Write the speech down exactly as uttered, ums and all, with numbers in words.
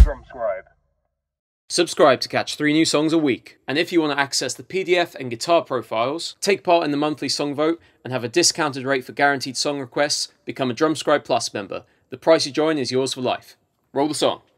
Drumscribe. Subscribe to catch three new songs a week. And if you want to access the P D F and guitar profiles, take part in the monthly song vote, and have a discounted rate for guaranteed song requests, become a Drumscribe Plus member. The price you join is yours for life. Roll the song.